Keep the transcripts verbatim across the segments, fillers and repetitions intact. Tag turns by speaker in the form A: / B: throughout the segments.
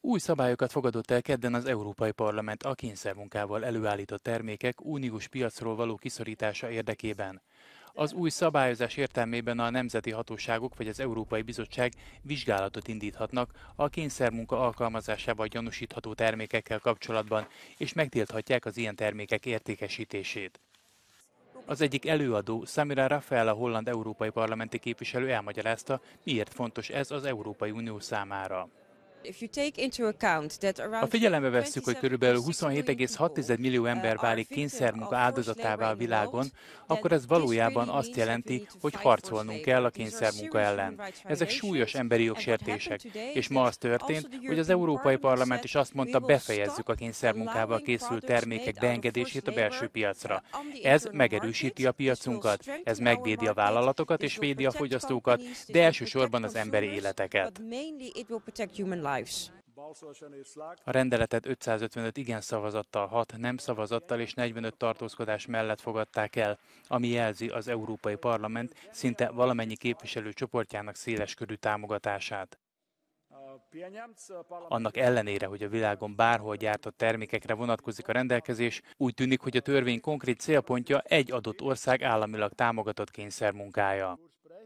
A: Új szabályokat fogadott el kedden az Európai Parlament a kényszermunkával előállított termékek uniós piacról való kiszorítása érdekében. Az új szabályozás értelmében a nemzeti hatóságok vagy az Európai Bizottság vizsgálatot indíthatnak a kényszermunka alkalmazásával gyanúsítható termékekkel kapcsolatban, és megtilthatják az ilyen termékek értékesítését. Az egyik előadó, Samira Rafael, a holland európai parlamenti képviselő elmagyarázta, miért fontos ez az Európai Unió számára. Ha figyelembe vesszük, hogy körülbelül huszonhét egész hat millió ember válik kényszermunka áldozatává a világon, akkor ez valójában azt jelenti, hogy harcolnunk kell a kényszermunka ellen. Ezek súlyos emberi jogsértések, és ma az történt, hogy az Európai Parlament is azt mondta, befejezzük a kényszermunkával készült termékek beengedését a belső piacra. Ez megerősíti a piacunkat, ez megvédi a vállalatokat és védi a fogyasztókat, de elsősorban az emberi életeket. A rendeletet ötszázötvenöt igen szavazattal, hat nem szavazattal és negyvenöt tartózkodás mellett fogadták el, ami jelzi az Európai Parlament szinte valamennyi képviselő csoportjának széleskörű támogatását. Annak ellenére, hogy a világon bárhol gyártott termékekre vonatkozik a rendelkezés, úgy tűnik, hogy a törvény konkrét célpontja egy adott ország államilag támogatott kényszermunkája.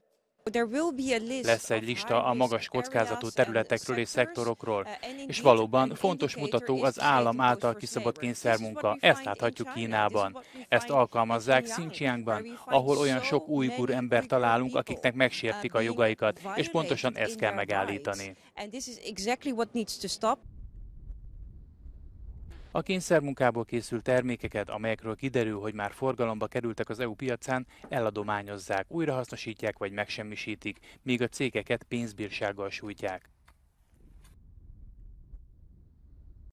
A: Lesz egy lista a magas kockázatú területekről és szektorokról, és valóban fontos mutató az állam által kiszabott kényszermunka. Ezt láthatjuk Kínában. Ezt alkalmazzák Xinjiangban, ahol olyan sok ujgur ember találunk, akiknek megsértik a jogaikat, és pontosan ezt kell megállítani. A kényszermunkából készült termékeket, amelyekről kiderül, hogy már forgalomba kerültek az é u piacán, eladományozzák, újrahasznosítják vagy megsemmisítik, míg a cégeket pénzbírsággal sújtják.